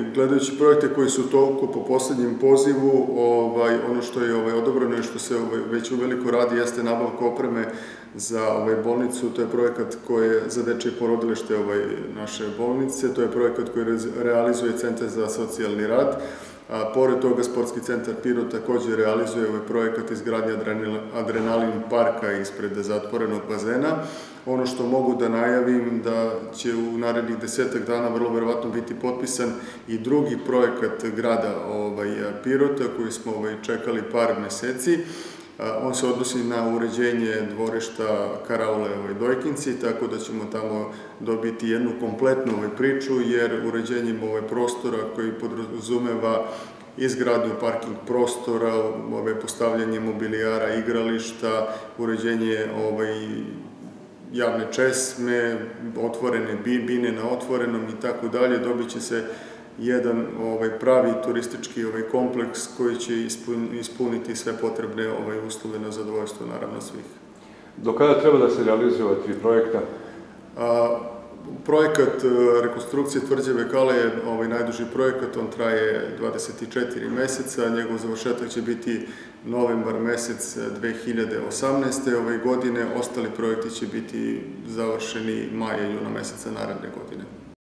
gledajući projekte koji su toliko po posljednjem pozivu, ono što je odobreno i što se već uveliko radi jeste nabavka opreme za bolnicu. To je projekat koji za dečje porodilište naše bolnice, to je projekat koji realizuje Centar za socijalni rad. Pored toga, Sportski centar Pirot također realizuje projekat izgradnje adrenalin parka ispred zatvorenog bazena. Ono što mogu da najavim da će u narednih 10 dana vrlo verovatno biti potpisan i drugi projekat grada Pirota koji smo čekali par meseci. On se odnosi na uređenje dvorišta Karaule Dojkinci, tako da ćemo tamo dobiti jednu kompletnu priču, jer uređenjem prostora koji podrazumeva izgradnju parking prostora, postavljanje mobilijara, igrališta, uređenje javne česme, otvorene bine na otvorenom i tako dalje, dobit će se jedan pravi turistički kompleks koji će ispuniti sve potrebne uslove na zadovoljstvo, naravno, svih. Do kada treba da se realizuju ova 3 projekta? Projekat rekonstrukcije tvrđave Kale je najduži projekat, on traje 24 meseca, njegov završetak će biti novembar mesec 2018. godine, ostali projekti će biti završeni maja i juna meseca naredne godine.